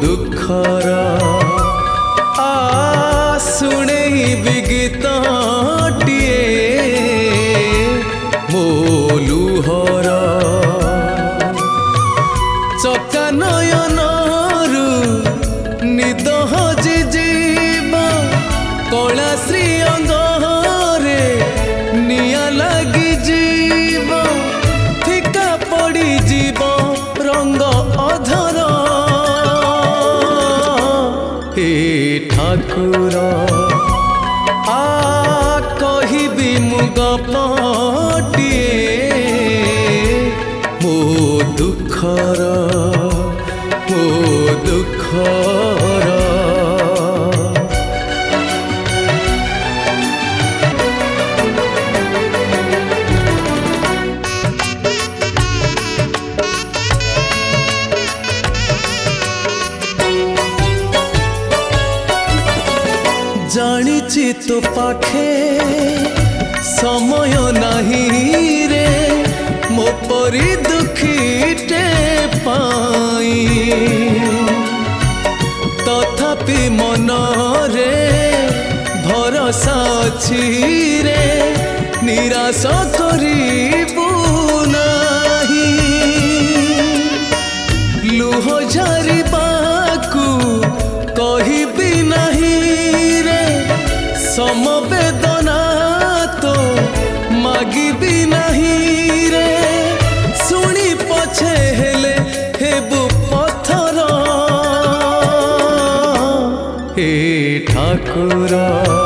दुखर शुणे गीतटिए मो लुहर चका नयनरु निद हजि जीव कला श्री अंगरे निया लगी जीव फिका पड़ी जीव रंग अधर हे ठाकुर कहबी मुगपटिए मो दुखर मो दुखर जानी तो पाखे समय नहीं रे मो परी दुखीटे पाई तथापि मन रे भरोसा अछि रे निराश करिबु नाही लुह झरिबाकू कहिबी नहीं समवेदना तो मागिबी नहीं रे सुनी पछे हेले हेबु पत्थर हे ठाकुर।